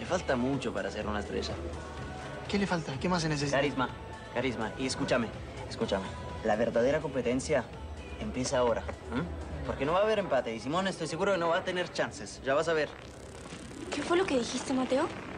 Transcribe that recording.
falta mucho para ser una estrella. ¿Qué le falta? ¿Qué más se necesita? Carisma, carisma. Y escúchame. La verdadera competencia empieza ahora. Porque no va a haber empate y Simón estoy seguro que no va a tener chances. Ya vas a ver. ¿Qué fue lo que dijiste, Mateo?